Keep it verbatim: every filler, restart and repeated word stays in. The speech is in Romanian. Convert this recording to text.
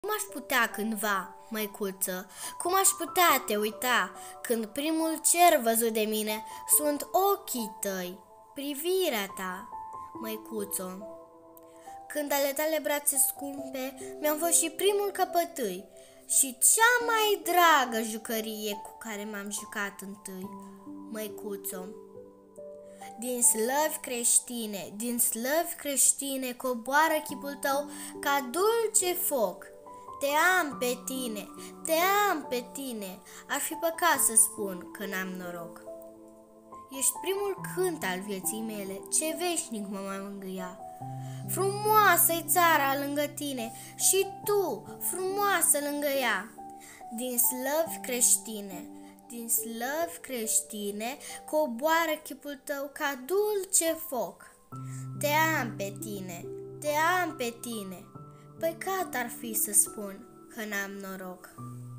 Cum aș putea cândva, măicuță, cum aș putea te uita când primul cer văzut de mine sunt ochii tăi, privirea ta, măicuțo? Când ale tale brațe scumpe mi-am fost și primul căpătâi și cea mai dragă jucărie cu care m-am jucat întâi, măicuțo. Din slăvi creștine, din slăvi creștine coboară chipul tău ca dulce foc. Te am pe tine, te am pe tine, ar fi păcat să spun că n-am noroc. Ești primul cânt al vieții mele, ce veșnic mă mai mângâia. Frumoasă-i țara lângă tine și tu, frumoasă lângă ea. Din slăvi creștine, din slăvi creștine coboară chipul tău ca dulce foc. Te am pe tine, te am pe tine, păcat ar fi să spun că n-am noroc.